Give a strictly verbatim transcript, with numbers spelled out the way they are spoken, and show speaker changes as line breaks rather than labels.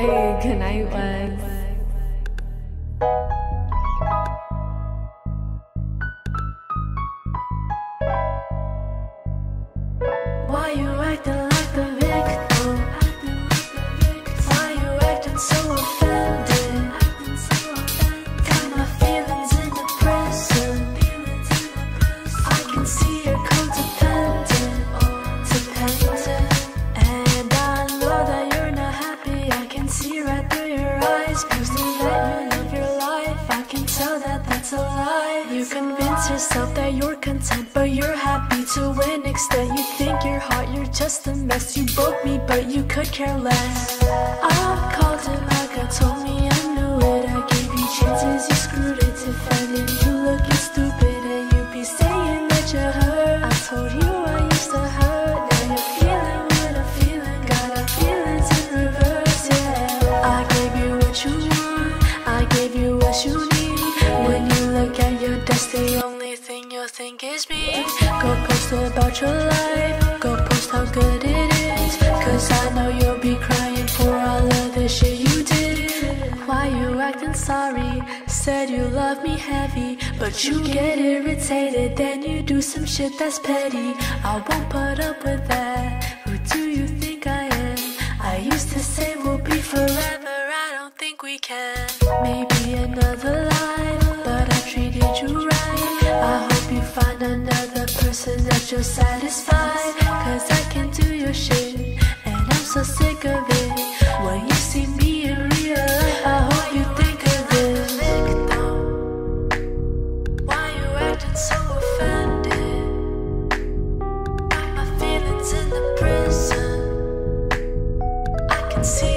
big night was.
Why you acting like the victim? Why you acting so offended? Got my feelings in the prison. I can see you're codependent, dependent. And I know that you're not happy. I can see right through your eyes. Posting that you live your life, I can tell that that's a lie. You convince yourself that you're content, but you're happy to an extent. You think you're hot, you're just a mess. You broke me, but you could care less. I called it back, I told me I knew it. I gave you chances, you screwed it. Defending you looking stupid, and you be saying that you're hurt. I told you I used to hurt. Now you're feeling what I'm feeling. Got our feelings in reverse, yeah. I gave you what you want, I gave you what you need. When you look at your desk, the only thing you'll think is me. Go post about your life, go post how good it is. Cause I know you'll be crying for all of the shit you did. Why you acting sorry? Said you love me heavy, but you get irritated, then you do some shit that's petty. I won't put up with that. Who do you think I am? I used to say we'll be forever, I don't think we can. Maybe another life, but I treated you right. I hope you find another person that you're satisfied. Cause I can do your shit, and I'm so sick of it. When you see me in real life, I hope you think of this. Why you acting so offended? Got my feelings in the prison. I can see